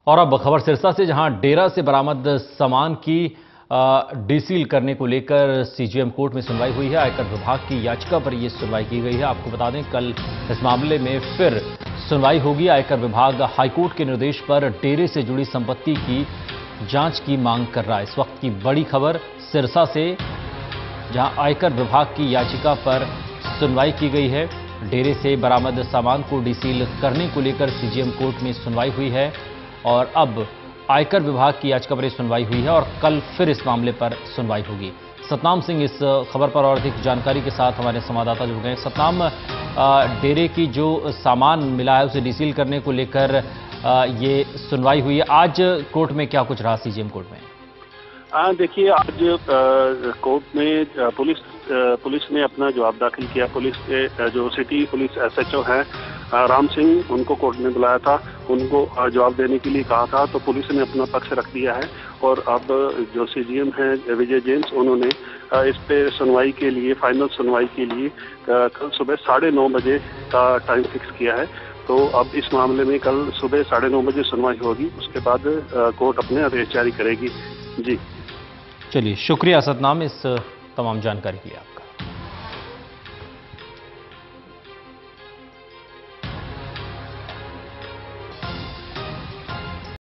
और अब खबर सिरसा से, जहां डेरा से बरामद सामान की डीसील करने को लेकर सीजेएम कोर्ट में सुनवाई हुई है। आयकर विभाग की याचिका पर यह सुनवाई की गई है। आपको बता दें, कल इस मामले में फिर सुनवाई होगी। आयकर विभाग हाईकोर्ट के निर्देश पर डेरे से जुड़ी संपत्ति की जांच की मांग कर रहा है। इस वक्त की बड़ी खबर सिरसा से, जहां आयकर विभाग की याचिका पर सुनवाई की गई है। डेरे से बरामद सामान को डीसील करने को लेकर सीजेएम कोर्ट में सुनवाई हुई है और अब आयकर विभाग की याचिका पर सुनवाई हुई है और कल फिर इस मामले पर सुनवाई होगी। सतनाम सिंह इस खबर पर और अधिक जानकारी के साथ हमारे संवाददाता जुड़ गए। सतनाम, डेरे की जो सामान मिला है उसे डीसील करने को लेकर ये सुनवाई हुई है। आज कोर्ट में क्या कुछ रहा सीजेएम कोर्ट में? देखिए, आज कोर्ट में पुलिस ने अपना जवाब दाखिल किया। पुलिस के जो सिटी पुलिस एसएचओ हैं राम सिंह, उनको कोर्ट ने बुलाया था, उनको जवाब देने के लिए कहा था, तो पुलिस ने अपना पक्ष रख दिया है। और अब जो सीजीएम हैं विजय जेम्स, उन्होंने इस पे सुनवाई के लिए, फाइनल सुनवाई के लिए कल सुबह 9:30 बजे का टाइम फिक्स किया है। तो अब इस मामले में कल सुबह 9:30 बजे सुनवाई होगी। उसके बाद कोर्ट अपने आदेश जारी करेगी। जी चलिए, शुक्रिया सतनाम इस तमाम जानकारी के लिए।